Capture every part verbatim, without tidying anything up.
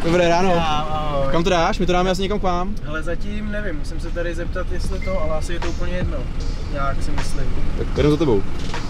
Dobré ráno. Ahoj. Kam to dáš? My to dáme asi někam k vám. Hele, zatím nevím, musím se tady zeptat, jestli to, ale asi je to úplně jedno. Jak si myslím. Tak jdem za tebou.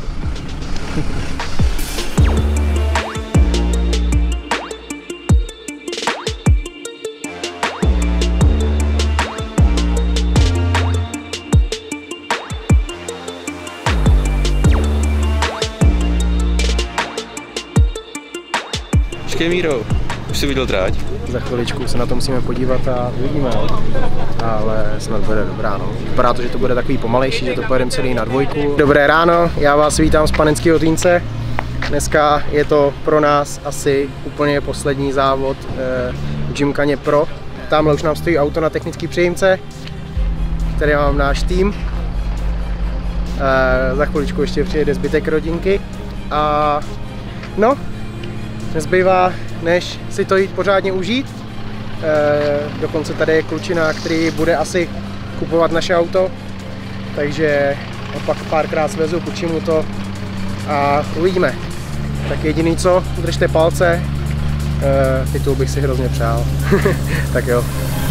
Počkej, Míro, už jsi viděl tráť? Za chviličku se na to musíme podívat a uvidíme, ale snad bude dobrá, no. Vypadá to, že to bude takový pomalejší, že to pojedeme celý na dvojku. Dobré ráno, já vás vítám z Panenského Týnce. Dneska je to pro nás asi úplně poslední závod eh, v Gymkhanie Pro. Tamhle už nám stojí auto na technické přijímce, který mám náš tým. Eh, za chviličku ještě přijede zbytek rodinky a no, nezbývá, než si to jít pořádně užít. E, dokonce tady je klučina, který bude asi kupovat naše auto, takže pak párkrát svezu, půjčím mu to a uvidíme. Tak jediný co, držte palce, e, titul bych si hrozně přál. Tak jo.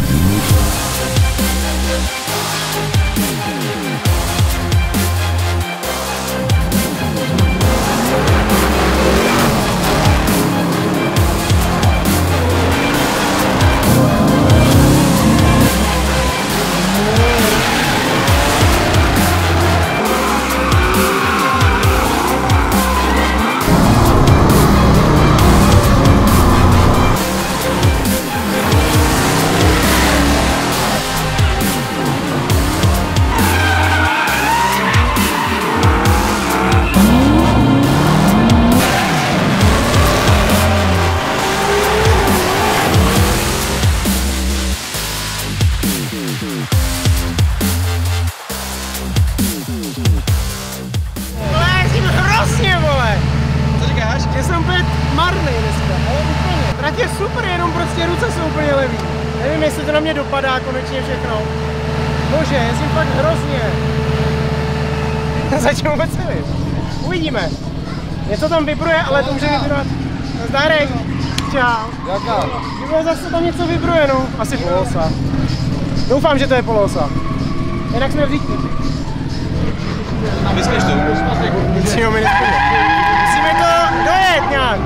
Že jsem úplně marný dneska, ale úplně. Trať je super, jenom prostě ruce jsou úplně levý. Nevím, jestli to na mě dopadá konečně všechno. Bože, jezdím fakt hrozně. Zatím vůbec nevím. Uvidíme. Něco tam vibruje, ale to může vibrovat. Zdárek. Čau. Jaká? Vibruje zase tam něco vibruje, no. Asi polosa. Doufám, že to je polosa. Jinak jsme vždycky. A vyskneš to. Musíme mi Musíme to dojet nějak.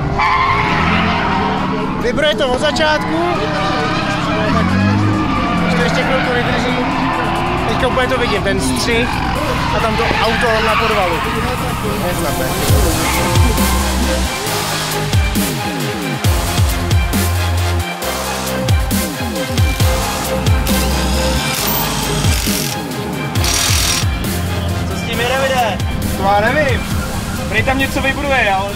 Vibruje to od začátku. Tak už to ještě chvilku vydrží. Teďka úplně to vidím, ten střih a tam to auto na podvalu. Neznáme. Co s tím je, Davide? To já nevím. Prej tam něco vibruje, ale...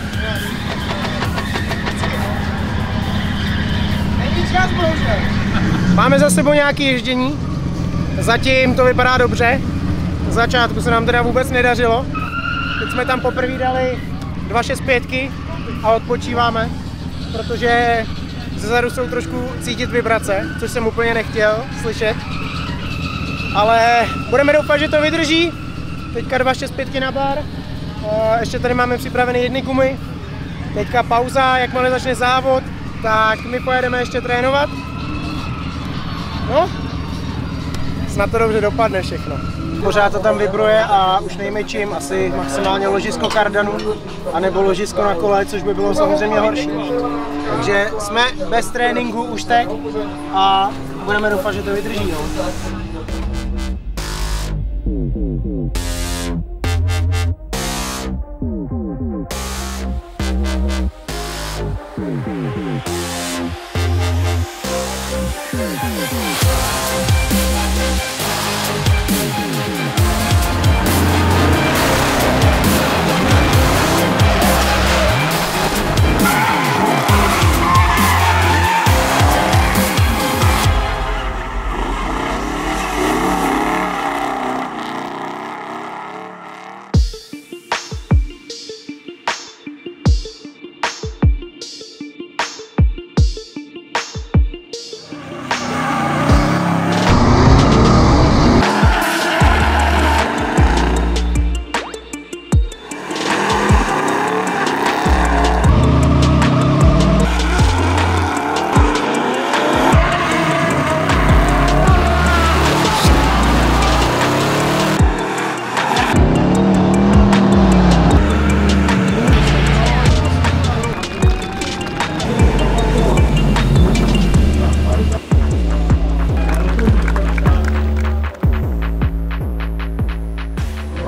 Máme za sebou nějaké ježdění. Zatím to vypadá dobře. Z začátku se nám teda vůbec nedařilo. Teď jsme tam poprvé dali dva šest pět a odpočíváme, protože zezadu jsou trošku cítit vibrace, což jsem úplně nechtěl slyšet. Ale budeme doufat, že to vydrží. Teďka dva šest pět na bar. Ještě tady máme připravený jedny gumy. Teďka pauza, jakmile začne závod, tak my pojedeme ještě trénovat. No, snad to dobře dopadne všechno. Pořád to tam vibruje a už nejme čím, asi maximálně ložisko kardanu, anebo ložisko na kole, což by bylo samozřejmě horší. Takže jsme bez tréninku už teď a budeme doufat, že to vydrží. No.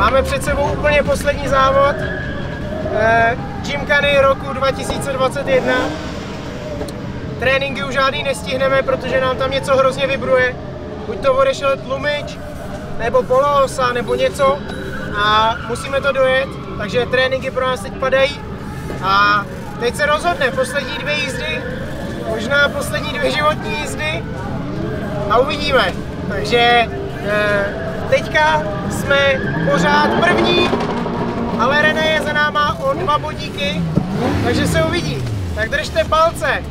Máme před sebou úplně poslední závod. Eh, Gymkhany roku dva tisíce dvacet jedna. Tréninky už žádný nestihneme, protože nám tam něco hrozně vibruje. Buď to odešel tlumič, nebo poloosa, nebo něco. A musíme to dojet, takže tréninky pro nás teď padají. A teď se rozhodne, poslední dvě jízdy, možná poslední dvě životní jízdy a uvidíme. Takže eh, teďka jsme pořád první, ale René je za náma o dva bodíky, takže se uvidí. Tak držte palce.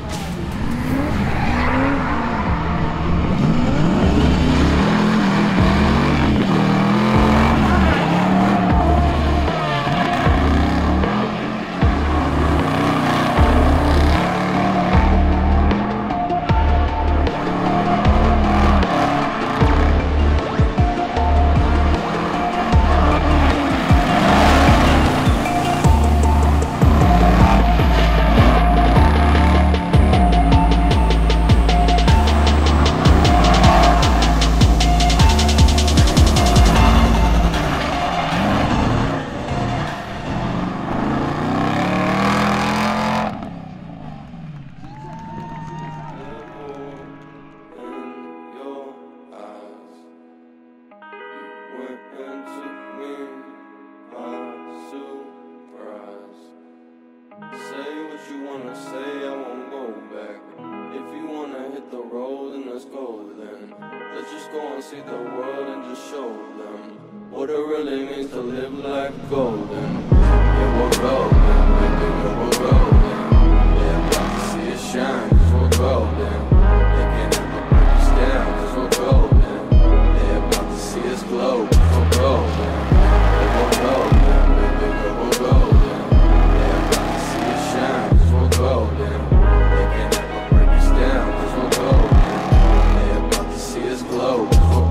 See the world and just show them what it really means to live like golden. Yeah, we're golden, baby, we're golden. Yeah, about to see it shine, cause we're golden. They can't ever break us down, cause we're golden. Yeah, about to see us glow, cause we're golden. Yeah, we're golden, baby, we're golden. Yeah, about to see it shine, cause we're golden. They can't ever break us down, cause we're golden. Yeah, about to see us glow.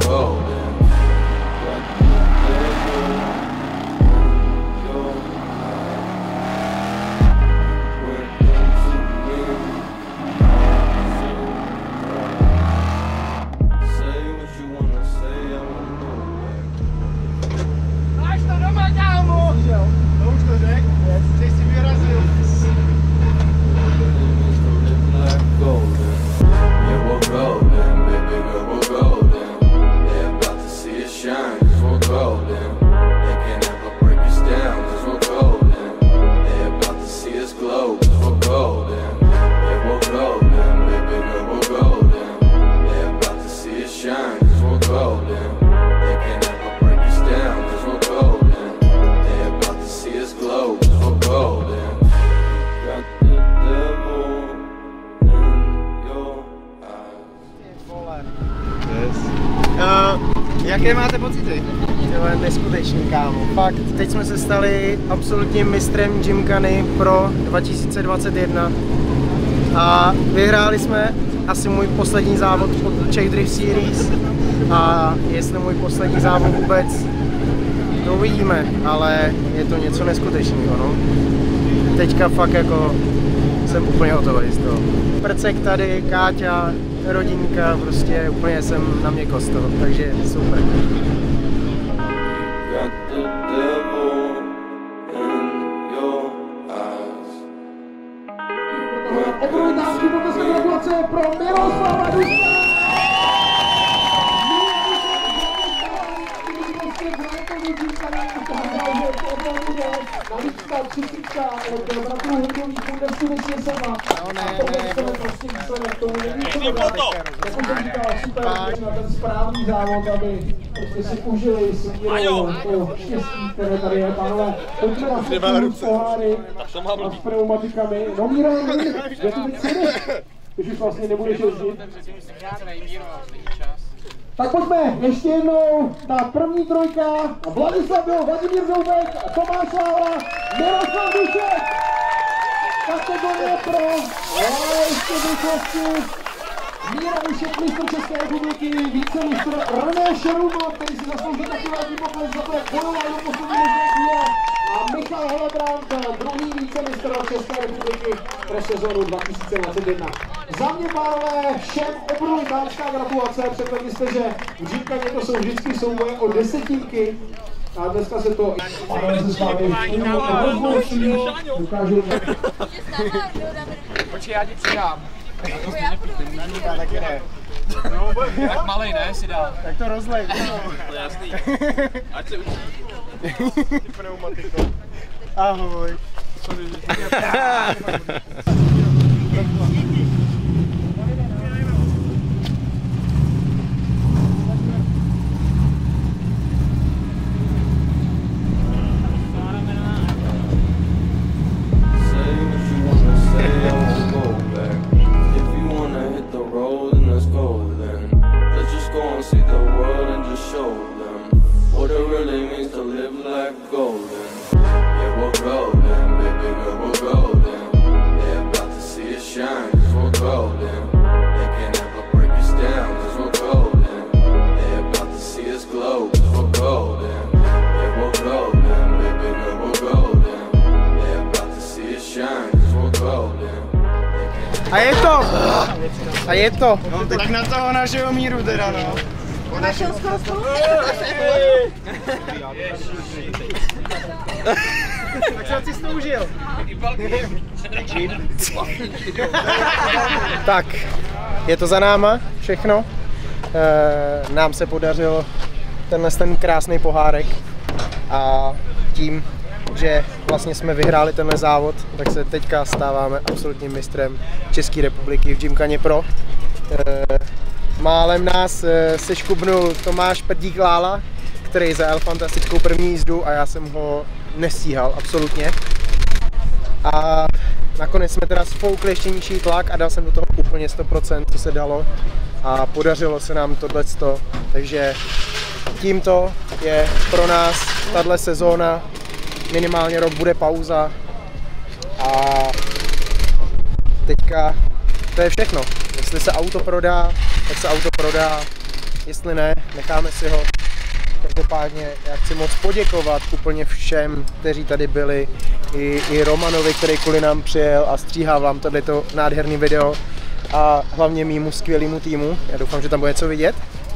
Jaké máte pocity? Tyhle, neskutečný, kámo. Fakt, teď jsme se stali absolutním mistrem Gymkhany pro dva tisíce dvacet jedna a vyhráli jsme asi můj poslední závod pod Czech Drift Series a jestli můj poslední závod vůbec, to uvidíme, ale je to něco neskutečného, no. Teďka fakt jako jsem úplně hotový z toho. Prcek tady, Káťa, rodinka, prostě úplně jsem na mě kostel, takže super. Obrovitánský potlesk a gratulace pro Miroslava Duška! Navíc ta třicítka od bratrů Hudových Fundesu vyšly sama. A tohle se prostě výsledek, tomu není co dodat. Jak jsem říkal, super, na ten správný závod, aby prostě si užili s Mírou to štěstí, které tady je. Pánové, pojďme na všechny poháry a s pneumatikami. No Míro, kde ty teď jedeš? Když už vlastně nebudeš jezdit. Tak pojďme ještě jednou na první trojka. Vladislav byl, Vladimír Doubek, Tomáš Láhla, Miroslav Dušek. Kategorie pro ještě rychlosti. Míra Dušek, mistr České republiky, vícemistr René Šeruma, který si zasloužil taky velký pokles za to, jak bojoval do poslední možné chvíle. A Michal Helebrant, druhý vícemistr České republiky pro sezónu dva tisíce dvacet jedna. Za mě, pánové, všem obrovitánská gratulace. Předvedli jste, že v Gymkhaně to jsou vždycky souboje o desetinky. A dneska se to... Ale se s vámi rozloučí, ukážu... Počkej, já ti přidám. Já taky ne. Tak malej, ne, si dal. Tak to rozlej. To je jasný. Ať se učí. Pneumatikou. Ahoj. A je to! A je to! No, tak na toho našeho míru teda, no. Na našeho skoro. Tak jsem si to užil. Tak, je to za náma všechno. E, nám se podařilo tenhle ten krásný pohárek a tím, že vlastně jsme vyhráli tenhle závod, tak se teďka stáváme absolutním mistrem České republiky v Gymkhane Pro. E, málem nás e, seškubnul Tomáš Prdík Lála, který zajel fantastickou první jízdu a já jsem ho nestíhal absolutně. A nakonec jsme teda sfoukli ještě nižší tlak a dal jsem do toho úplně sto procent, co se dalo. A podařilo se nám tohleto, takže tímto je pro nás tahle sezóna, minimálně rok bude pauza a teďka to je všechno. Jestli se auto prodá, tak se auto prodá, jestli ne, necháme si ho. Každopádně já chci moc poděkovat úplně všem, kteří tady byli, i, i Romanovi, který kvůli nám přijel a stříhá vám tohleto nádherný video a hlavně mýmu skvělému týmu, já doufám, že tam bude něco vidět,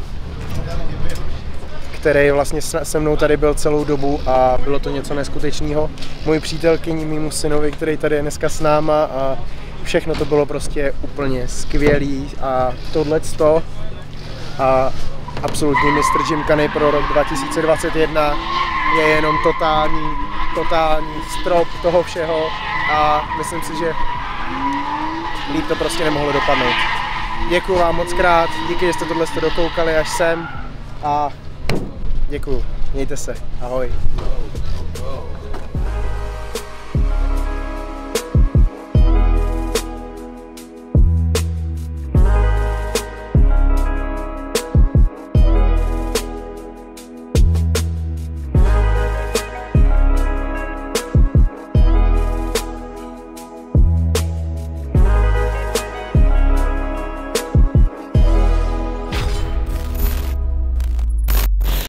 který vlastně se mnou tady byl celou dobu a bylo to něco neskutečného. Moji přítelkyni, mýmu synovi, který tady je dneska s náma a všechno to bylo prostě úplně skvělý a tohleto a absolutní mistr Gymkhane pro rok dva tisíce dvacet jedna je jenom totální, totální strop toho všeho a myslím si, že líp to prostě nemohlo dopadnout. Děkuju vám moc krát, díky, že jste tohle dokoukali až sem a děkuju, mějte se, ahoj.